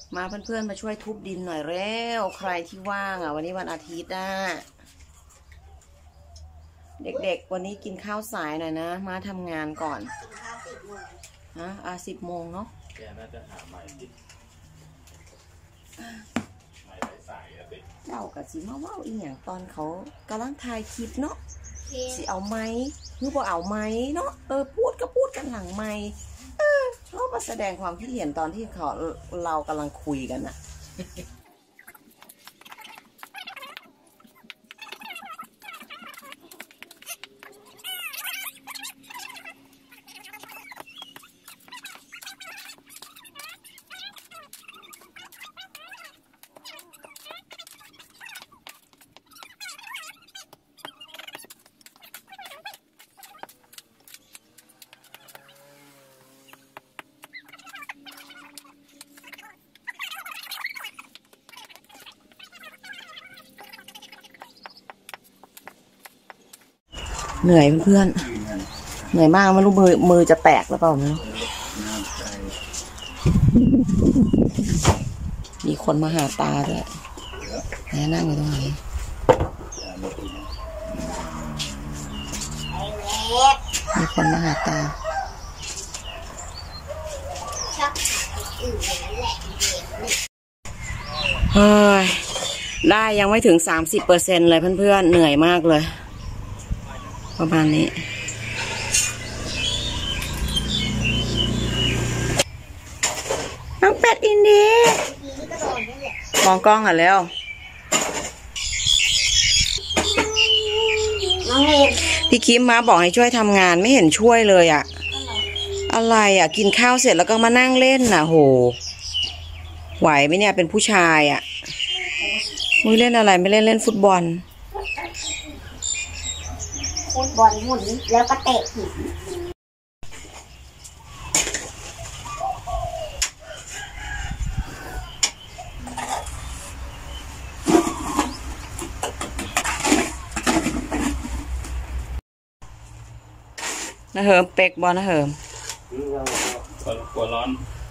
มาเพื่อนๆมาช่วยทุบดินหน่อยเร็วใครที่ว่างวันนี้วันอาทิตย์เด็กๆวันนี้กินข้าวสายหน่อยนะมาทำงานก่อนกินข้าว10 โมง 10 โมงเนาะแกน่าจะหาใหม่ดิใหม่ใส่อะติเล่ากับสิมาว่าอีกอย่างตอนเขากำลังถ่ายคลิปเนาะสิเอาไหมหรือว่าเอาไหมเนาะพูดก็พูดกันหลังไหมชอบมาแสดงความคิดเห็นตอนที่เรากำลังคุยกันนะเหนื่อยเพื่อนๆเหนื่อยมากไม่รู้มือจะแตกหรือเปล่าไม่รู้มีคนมาหาตาด้วยนั่งอยู่ตรงไหนมีคนมาหาตาเฮ้ยได้ยังไม่ถึง30%เลยเพื่อนๆเหนื่อยมากเลยประมาณนี้น้องเป็ดอินดี้มองกล้องอ่ะแล้วพี่คิมมาบอกให้ช่วยทำงานไม่เห็นช่วยเลยอ่ะอะไรอ่ะกินข้าวเสร็จแล้วก็มานั่งเล่นน่ะโหไหวไหมเนี่ยเป็นผู้ชายอ่ะมึงเล่นอะไรไม่เล่นฟุตบอลหมุนแล้วก็เตะหินนะเหิมเป็กบอลนะเหิมกลัวร้อน